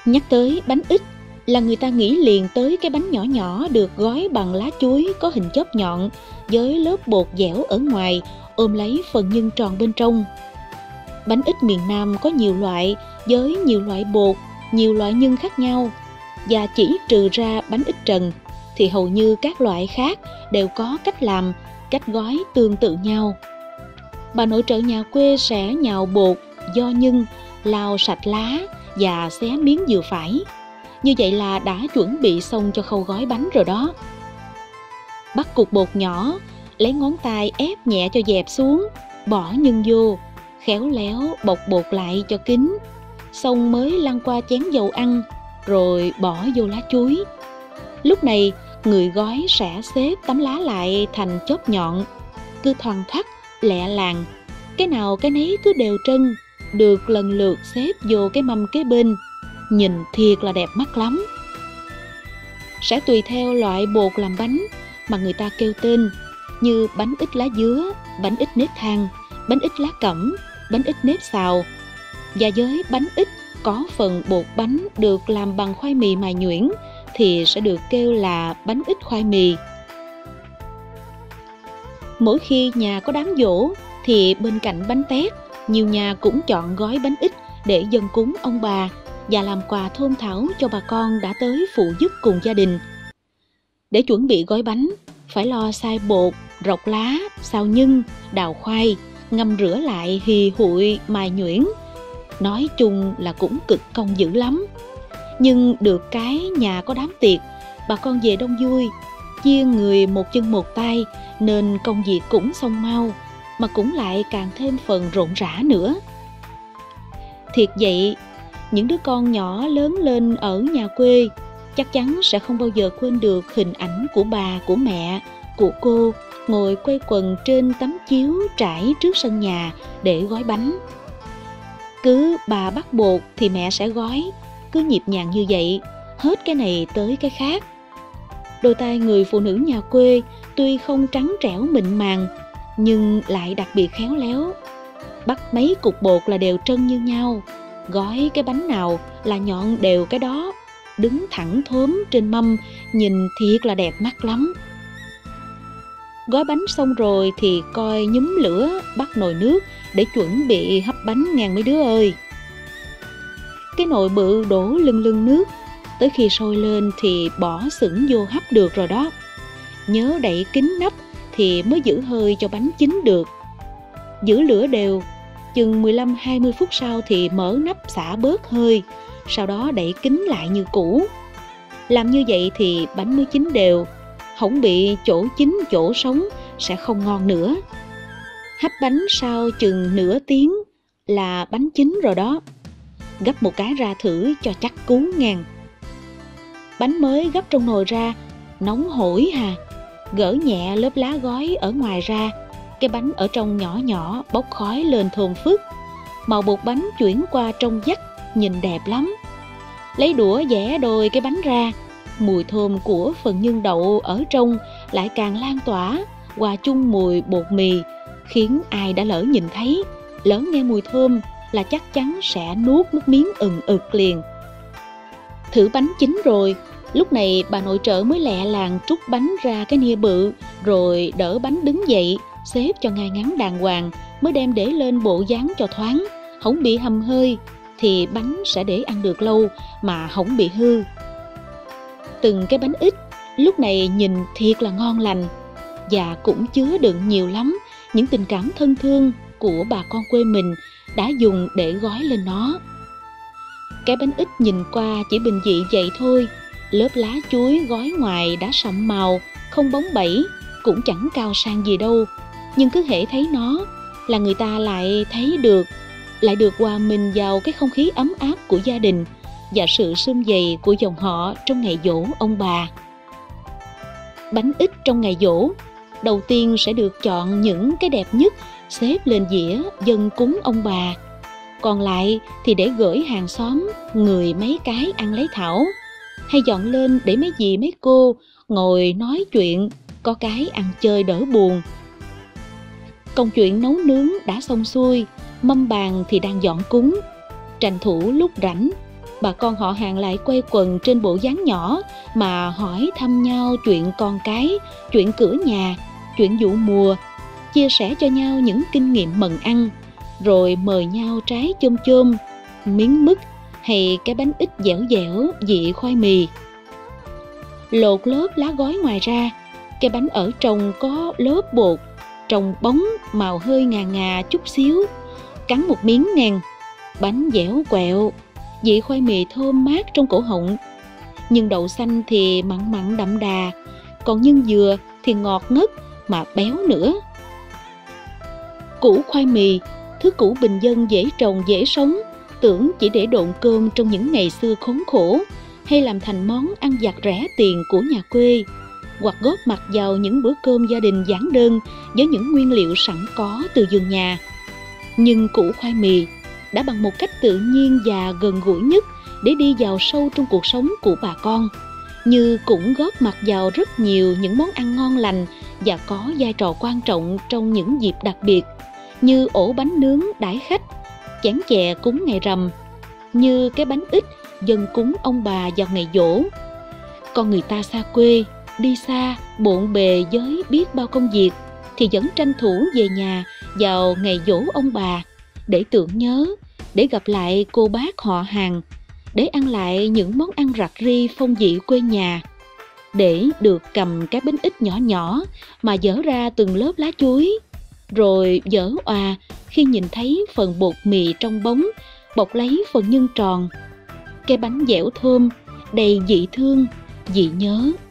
Nhắc tới bánh ít là người ta nghĩ liền tới cái bánh nhỏ nhỏ được gói bằng lá chuối có hình chóp nhọn với lớp bột dẻo ở ngoài ôm lấy phần nhân tròn bên trong. Bánh ít miền Nam có nhiều loại với nhiều loại bột, nhiều loại nhân khác nhau, và chỉ trừ ra bánh ít trần thì hầu như các loại khác đều có cách làm, cách gói tương tự nhau. Bà nội trợ nhà quê sẽ nhào bột, vo nhân, lau sạch lá và xé miếng vừa phải. Như vậy là đã chuẩn bị xong cho khâu gói bánh rồi đó. Bắt cục bột nhỏ, lấy ngón tay ép nhẹ cho dẹp xuống, bỏ nhân vô, khéo léo bọc bột lại cho kín, xong mới lăn qua chén dầu ăn, rồi bỏ vô lá chuối. Lúc này, người gói sẽ xếp tấm lá lại thành chóp nhọn, cứ thoăn thoắt, lẹ làng, cái nào cái nấy cứ đều trân, được lần lượt xếp vô cái mâm kế bên, nhìn thiệt là đẹp mắt lắm. Sẽ tùy theo loại bột làm bánh mà người ta kêu tên, như bánh ít lá dứa, bánh ít nếp than, bánh ít lá cẩm, bánh ít nếp xào. Và với bánh ít có phần bột bánh được làm bằng khoai mì mài nhuyễn thì sẽ được kêu là bánh ít khoai mì. Mỗi khi nhà có đám giỗ thì bên cạnh bánh tét, nhiều nhà cũng chọn gói bánh ít để dâng cúng ông bà và làm quà thơm thảo cho bà con đã tới phụ giúp cùng gia đình. Để chuẩn bị gói bánh, phải lo xay bột, rọc lá, xào nhân, đào khoai, ngâm rửa lại hì hụi, mài nhuyễn. Nói chung là cũng cực công dữ lắm. Nhưng được cái nhà có đám tiệc, bà con về đông vui, chia người một chân một tay, nên công việc cũng xong mau, mà cũng lại càng thêm phần rộn rã nữa. Thiệt vậy, những đứa con nhỏ lớn lên ở nhà quê chắc chắn sẽ không bao giờ quên được hình ảnh của bà, của mẹ, của cô ngồi quây quần trên tấm chiếu trải trước sân nhà để gói bánh. Cứ bà bắt bột thì mẹ sẽ gói, cứ nhịp nhàng như vậy, hết cái này tới cái khác. Đôi tay người phụ nữ nhà quê tuy không trắng trẻo mịn màng, nhưng lại đặc biệt khéo léo. Bắt mấy cục bột là đều trân như nhau, gói cái bánh nào là nhọn đều cái đó, đứng thẳng thốm trên mâm, nhìn thiệt là đẹp mắt lắm. Gói bánh xong rồi thì coi nhúm lửa, bắt nồi nước để chuẩn bị hấp bánh ngàn mấy đứa ơi. Cái nồi bự đổ lưng lưng nước, tới khi sôi lên thì bỏ xửng vô hấp được rồi đó. Nhớ đậy kín nắp thì mới giữ hơi cho bánh chín được. Giữ lửa đều, chừng 15-20 phút sau thì mở nắp xả bớt hơi, sau đó đậy kín lại như cũ. Làm như vậy thì bánh mới chín đều, không bị chỗ chín chỗ sống sẽ không ngon nữa. Hấp bánh sau chừng nửa tiếng là bánh chín rồi đó. Gấp một cái ra thử cho chắc cú ngàn. Bánh mới gấp trong nồi ra, nóng hổi hà. Gỡ nhẹ lớp lá gói ở ngoài ra, cái bánh ở trong nhỏ nhỏ bốc khói lên thơm phức. Màu bột bánh chuyển qua trong vắt, nhìn đẹp lắm. Lấy đũa vẽ đôi cái bánh ra, mùi thơm của phần nhân đậu ở trong lại càng lan tỏa, hòa chung mùi bột mì, khiến ai đã lỡ nhìn thấy, lỡ nghe mùi thơm là chắc chắn sẽ nuốt nước miếng ừng ực liền. Thử bánh chín rồi, lúc này bà nội trợ mới lẹ làng trút bánh ra cái nia bự, rồi đỡ bánh đứng dậy, xếp cho ngay ngắn đàng hoàng, mới đem để lên bộ dáng cho thoáng, không bị hầm hơi, thì bánh sẽ để ăn được lâu mà không bị hư. Từng cái bánh ít lúc này nhìn thiệt là ngon lành, và cũng chứa đựng nhiều lắm những tình cảm thân thương của bà con quê mình đã dùng để gói lên nó. Cái bánh ít nhìn qua chỉ bình dị vậy thôi, lớp lá chuối gói ngoài đã sậm màu, không bóng bẩy, cũng chẳng cao sang gì đâu, nhưng cứ hễ thấy nó là người ta lại thấy được, lại được hòa mình vào cái không khí ấm áp của gia đình và sự sum vầy của dòng họ trong ngày giỗ ông bà. Bánh ít trong ngày giỗ, đầu tiên sẽ được chọn những cái đẹp nhất xếp lên dĩa dâng cúng ông bà. Còn lại thì để gửi hàng xóm, người mấy cái ăn lấy thảo, hay dọn lên để mấy dì mấy cô ngồi nói chuyện, có cái ăn chơi đỡ buồn. Công chuyện nấu nướng đã xong xuôi, mâm bàn thì đang dọn cúng. Tranh thủ lúc rảnh, bà con họ hàng lại quây quần trên bộ gián nhỏ mà hỏi thăm nhau chuyện con cái, chuyện cửa nhà, chuyện vụ mùa, chia sẻ cho nhau những kinh nghiệm mần ăn, rồi mời nhau trái chôm chôm, miếng mứt hay cái bánh ít dẻo dẻo vị khoai mì. Lột lớp lá gói ngoài ra, cái bánh ở trong có lớp bột trông bóng, màu hơi ngà ngà chút xíu. Cắn một miếng nè, bánh dẻo quẹo, vị khoai mì thơm mát trong cổ họng. Nhưng đậu xanh thì mặn mặn đậm đà, còn nhân dừa thì ngọt ngất mà béo nữa. Củ khoai mì, thứ củ bình dân dễ trồng dễ sống, tưởng chỉ để độn cơm trong những ngày xưa khốn khổ, hay làm thành món ăn vặt rẻ tiền của nhà quê, hoặc góp mặt vào những bữa cơm gia đình giản đơn với những nguyên liệu sẵn có từ vườn nhà. Nhưng củ khoai mì đã bằng một cách tự nhiên và gần gũi nhất để đi vào sâu trong cuộc sống của bà con, như cũng góp mặt vào rất nhiều những món ăn ngon lành và có vai trò quan trọng trong những dịp đặc biệt, như ổ bánh nướng đãi khách, chén chè cúng ngày rằm, như cái bánh ít dâng cúng ông bà vào ngày giỗ. Con người ta xa quê, đi xa, bộn bề với biết bao công việc, thì vẫn tranh thủ về nhà vào ngày giỗ ông bà, để tưởng nhớ, để gặp lại cô bác họ hàng, để ăn lại những món ăn rạc ri phong vị quê nhà, để được cầm cái bánh ít nhỏ nhỏ mà dở ra từng lớp lá chuối, rồi dở òa khi nhìn thấy phần bột mì trong bóng bọc lấy phần nhân tròn. Cái bánh dẻo thơm, đầy vị thương, vị nhớ